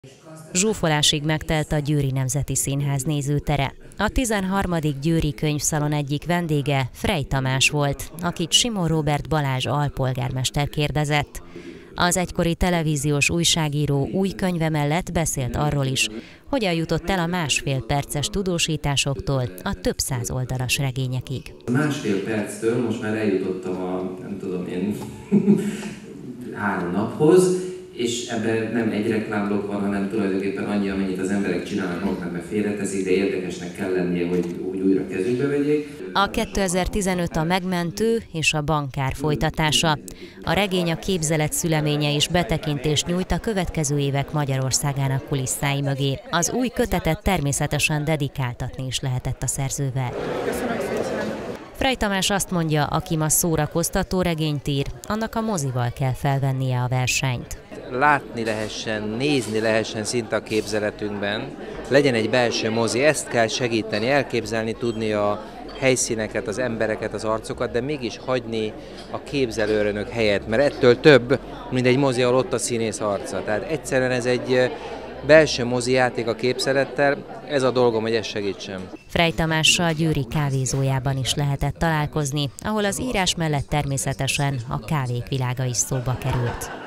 Zsúfolásig megtelt a Győri Nemzeti Színház nézőtere. A 13. Győri Könyvszalon egyik vendége Frey Tamás volt, akit Simon Róbert Balázs alpolgármester kérdezett. Az egykori televíziós újságíró új könyve mellett beszélt arról is, hogyan jutott el a másfél perces tudósításoktól a több száz oldalas regényekig. A másfél perctől most már eljutottam a, nem tudom én, 3 naphoz, és ebben nem egy reklámblokk van, hanem tulajdonképpen annyi, amennyit az emberek csinálnak maguknak, mert félreteszik, de érdekesnek kell lennie, hogy úgy újra kezükbe vegyék. A 2015 a Megmentő és a Bankár folytatása. A regény a képzelet szüleménye is betekintést nyújt a következő évek Magyarországának kulisszái mögé. Az új kötetet természetesen dedikáltatni is lehetett a szerzővel. Frey Tamás azt mondja, aki ma szórakoztató regényt ír, annak a mozival kell felvennie a versenyt. Látni lehessen, nézni lehessen szinte a képzeletünkben, legyen egy belső mozi, ezt kell segíteni, elképzelni tudni a helyszíneket, az embereket, az arcokat, de mégis hagyni a képzelőrönök helyet, mert ettől több, mint egy mozi, ahol ott a színész arca. Tehát egyszerűen ez egy belső mozi játék a képzelettel, ez a dolgom, hogy ezt segítsem. Frey Tamással Győri kávézójában is lehetett találkozni, ahol az írás mellett természetesen a kávék világa is szóba került.